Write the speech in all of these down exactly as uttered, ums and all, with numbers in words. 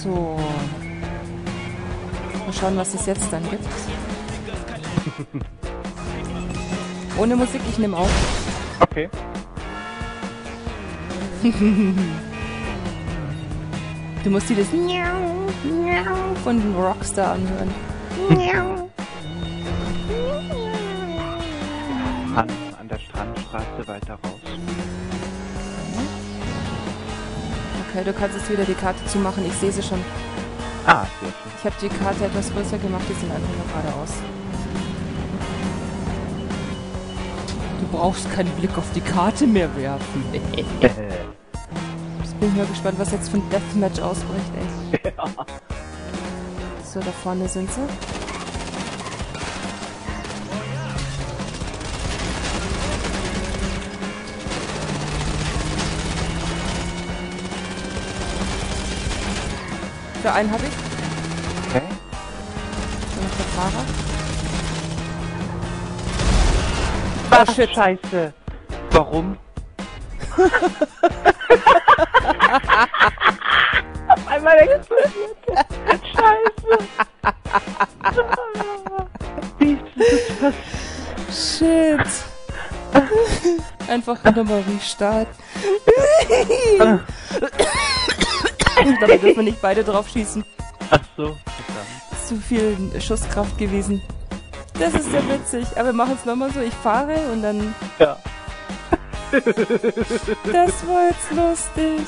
So. Mal schauen, was es jetzt dann gibt. Ohne Musik, ich nehme auf. Okay. Du musst dir das von den Rockstar anhören. An, an der Strandstraße weiter raus. Okay, du kannst jetzt wieder die Karte zumachen. Ich sehe sie schon. Ah, sehr schön. Ich habe die Karte etwas größer gemacht. Die sind einfach nur geradeaus. Du brauchst keinen Blick auf die Karte mehr werfen. Jetzt bin ich mal gespannt, was jetzt für ein Deathmatch ausbricht, ey. Ja. So, da vorne sind sie. Für einen habe ich. Okay. Und noch der Fahrer. Ah, shit. Scheiße. Warum? Auf einmal explodiert. Scheiße. Wie ist das passiert? Shit. Einfach nochmal Restart. Dabei dürfen wir nicht beide drauf schießen. Ach so, verdammt. Zu viel Schusskraft gewesen. Das ist ja witzig. Aber wir machen es nochmal so. Ich fahre und dann... Ja. Das war jetzt lustig.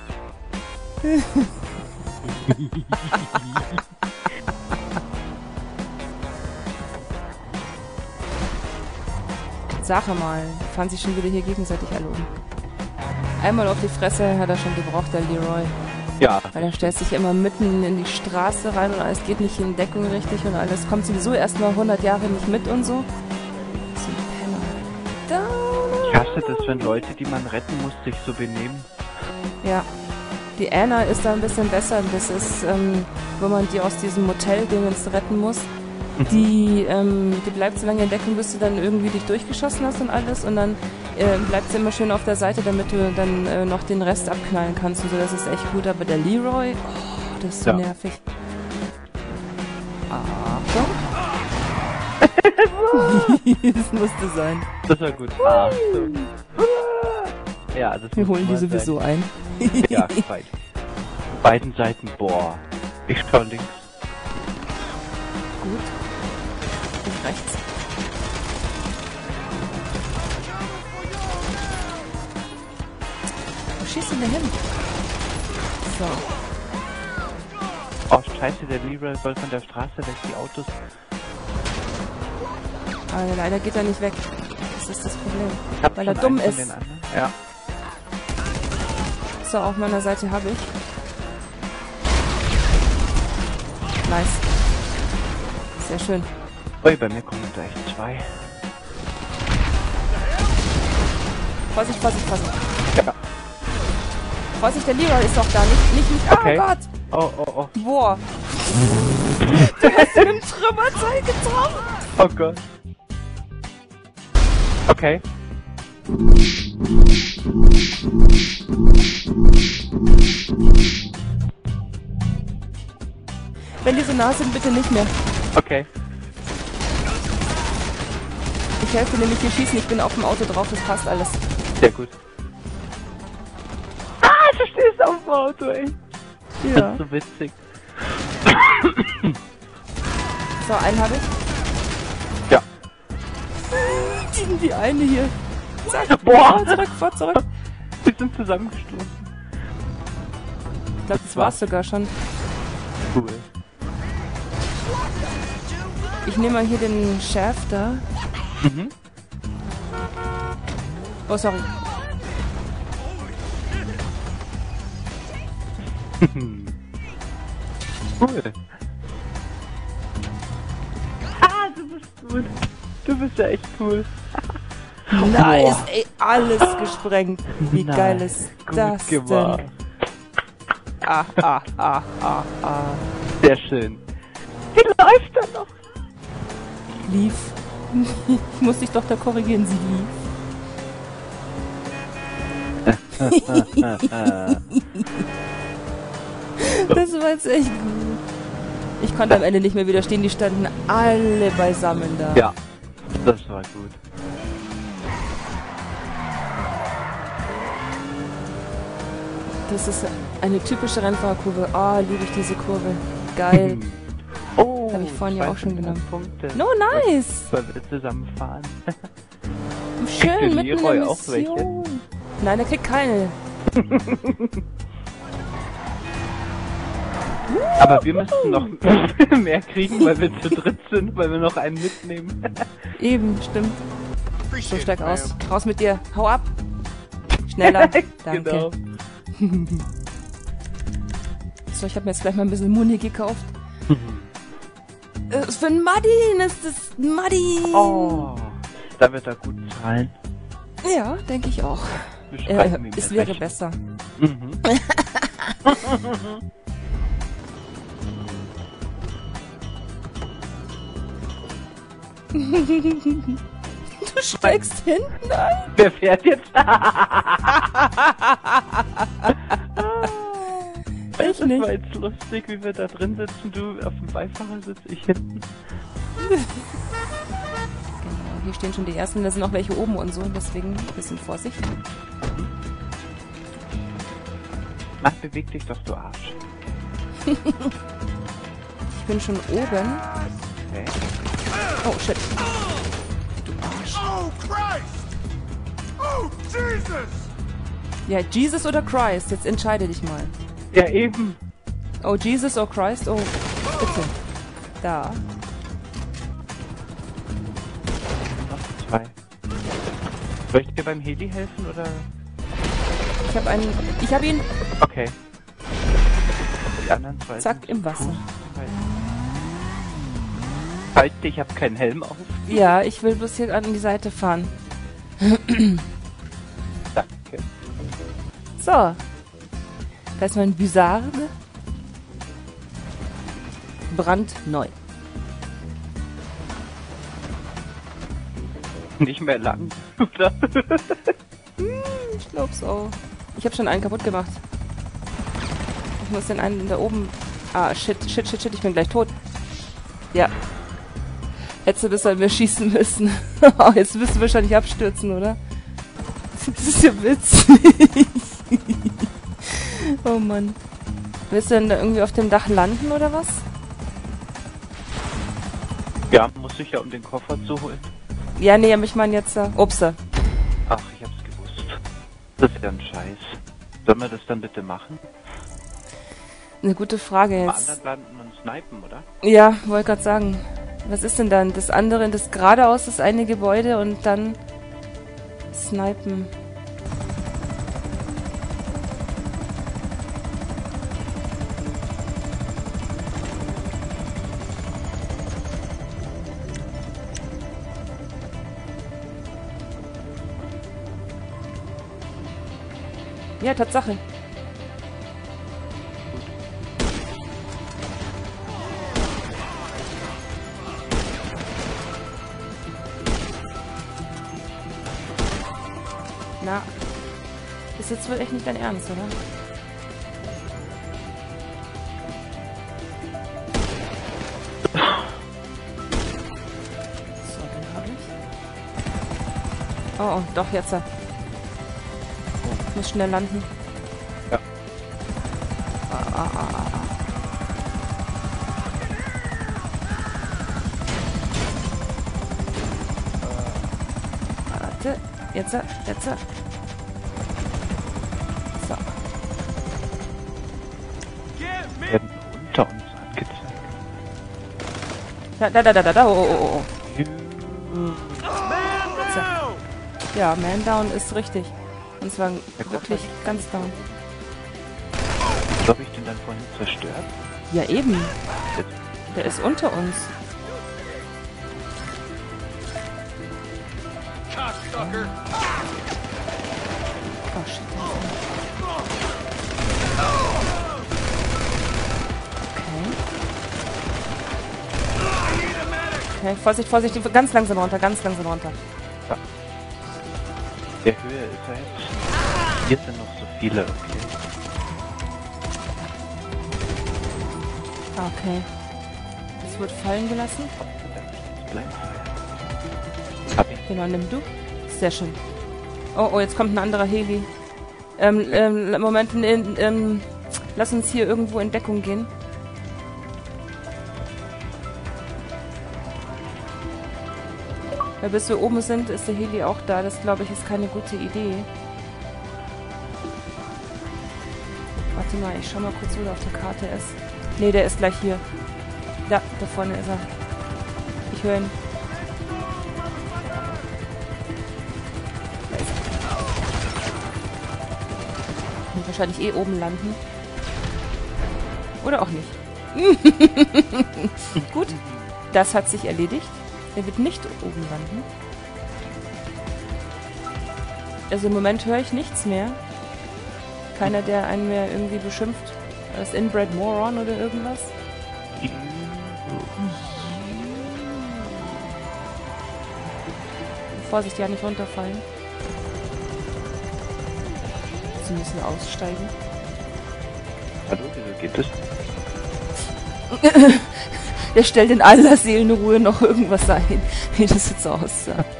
Sache mal, fahren sich schon wieder hier gegenseitig alle um. Einmal auf die Fresse hat er schon gebraucht, der Leroy. Ja. Weil er stellt sich immer mitten in die Straße rein und alles geht nicht in Deckung richtig und alles kommt sowieso erstmal hundert Jahre nicht mit und so. So ein Penner. Ich hasse das, wenn Leute, die man retten muss, sich so benehmen. Ja. Die Anna ist da ein bisschen besser. Das ist, ähm, wo man die aus diesem Motel-Dingens retten muss. Die, ähm, die bleibt so lange in Deckung, bis du dann irgendwie dich durchgeschossen hast und alles. Und dann äh, bleibt sie immer schön auf der Seite, damit du dann äh, noch den Rest abknallen kannst und so. Das ist echt gut. Aber der Leroy, oh, das ist so Ja. nervig. Achtung. Das musste sein. Das war gut. Achtung. Ja, das Wir muss holen die mal sowieso ein. sein. Ja, beid. Beiden Seiten, boah. Ich schau links. Gut. Ich rechts. Wo schießt denn der hin? So. Oh, scheiße, der Leroy soll von der Straße weg, die Autos. Aber leider geht er nicht weg. Das ist das Problem. Ich hab Weil er schon dumm einen von ist. den anderen. Ja. So, auf meiner Seite habe ich. Nice. Sehr schön. Ui, bei mir kommen gleich zwei. Vorsicht, Vorsicht, Vorsicht. Ja. Vorsicht, der Leroy ist doch da. Nicht, nicht, nicht. Okay. Oh Gott. Oh, oh, oh. Boah. Du hast ihn im Trümmerteil getroffen. Oh Gott. Okay. Wenn die so nah sind, bitte nicht mehr. Okay. Ich helfe nämlich hier schießen. Ich bin auf dem Auto drauf. Das passt alles. Sehr gut. Ah, du stehst auf dem Auto, ey. Das Ja. ist so witzig. So, einen habe ich. Ja. Die, die eine hier. Zack. Boah. Fahr zurück, fahr zurück. Wir sind zusammengestoßen. Ich glaube, das war's sogar schon. Cool. Ich nehme mal hier den Chef da. Mhm. Oh, sorry. Cool. Ah, du bist gut. Du bist ja echt cool. Nice, ey, alles gesprengt. Wie Nice. geil ist Gut das gemacht. denn? Ah, ah, ah, ah, ah. Sehr schön. Wie läuft er noch? Lief. Ich muss dich doch da korrigieren, sie lief. Das war jetzt echt gut. Ich konnte am Ende nicht mehr widerstehen, die standen alle beisammen da. Ja, das war gut. Das ist eine typische Rennfahrerkurve. Oh, liebe ich diese Kurve. Geil. Oh, Habe ich vorhin ja auch schon genommen. Punkte. No, nice! Weil wir zusammenfahren. Schön, mitten in Leroy der auch welche? Mission. Nein, er kriegt keine. Aber wir müssten noch mehr kriegen, weil wir zu dritt sind, weil wir noch einen mitnehmen. Eben, stimmt. So, steig aus. Raus mit dir. Hau ab. Schneller. Danke. Genau. So, ich habe mir jetzt gleich mal ein bisschen Muni gekauft. äh, für ein Muddin ist das Muddin. Oh, da wird er gut zahlen. Ja, denke ich auch. Wir Äh, schreiben ihm es eine wäre Rechnung. besser. Mhm. Du steigst hinten ein. Wer fährt jetzt? Ich Das nicht. war jetzt lustig, wie wir da drin sitzen. Du auf dem Beifahrersitz, ich hinten. Genau, hier stehen schon die ersten, da sind auch welche oben und so, deswegen ein bisschen Vorsicht. Mach, beweg dich doch, du Arsch. Ich bin schon oben. Okay. Oh, shit. Du Arsch. Oh, Christ! Oh, Jesus! Ja, Jesus oder Christ? Jetzt entscheide dich mal. Ja, eben. Oh, Jesus or Christ? Oh, bitte. Da. Noch zwei. Soll ich dir beim Heli helfen, oder? Ich habe einen... Ich habe ihn... Okay. Die anderen zwei Zack, sind im zu Wasser. Fuß. Halt, ich habe keinen Helm auf. Ja, ich will bloß hier an die Seite fahren. Danke. So. Da ist mein Bussard. Brandneu. Nicht mehr lang, oder? Ich glaub's auch. Ich habe schon einen kaputt gemacht. Ich muss den einen da oben... Ah, shit, shit, shit, shit, ich bin gleich tot. Ja. Hättest du bis an mir schießen müssen. Oh, jetzt wirst du wahrscheinlich abstürzen, oder? Das ist ja witzig. Oh Mann. Willst du denn da irgendwie auf dem Dach landen, oder was? Ja, muss ich ja, um den Koffer zu holen. Ja, nee, aber ich meine jetzt... Uh, Upsa. Ach, ich hab's gewusst. Das ist ja ein Scheiß. Sollen wir das dann bitte machen? Eine gute Frage Am jetzt. anderen landen und snipen, oder? Ja, wollte gerade sagen. Was ist denn dann? Das andere, das geradeaus, das eine Gebäude und dann snipen. Ja, Tatsache. Na, ist jetzt wohl echt nicht dein Ernst, oder? So, den habe ich. Oh, oh, doch, jetzt. Ich muss schnell landen. Ja. Ah, ah, ah, ah. Warte. Jetzt, jetzt. So. Werden unter uns angezeigt. Da, da, da, da, da, da. Oh, oh, oh, oh. Man down! Ja, Man Down ist richtig. Und zwar Der wirklich Koffer. ganz down. So habe ich den dann vorhin zerstört. Ja, eben. Jetzt. Der ist unter uns. Cocksucker! Oh, shit. Okay. Okay, Vorsicht, Vorsicht. Ganz langsam runter, ganz langsam runter. Der Höhe ist er jetzt. Hier sind noch so viele, okay. Okay. Das wird fallen gelassen. Hab ich. Genau, nimm du. Sehr schön. Oh, oh, jetzt kommt ein anderer Heli. Ähm, ähm, Moment, in, ähm, lass uns hier irgendwo in Deckung gehen. Weil bis wir oben sind, ist der Heli auch da. Das, glaube ich, ist keine gute Idee. Warte mal, ich schau mal kurz, wo der auf der Karte ist. Ne, der ist gleich hier. Da, da vorne ist er. Ich höre ihn. Da ist er. Wird wahrscheinlich eh oben landen. Oder auch nicht. Gut, das hat sich erledigt. Er wird nicht oben landen. Also im Moment höre ich nichts mehr. Keiner, der einen mehr irgendwie beschimpft als Inbred Moron oder irgendwas. Vorsicht, ja nicht runterfallen. Sie müssen aussteigen. Hallo, wieso geht das? Der stellt in aller Seelenruhe noch irgendwas ein, wie das jetzt aussah.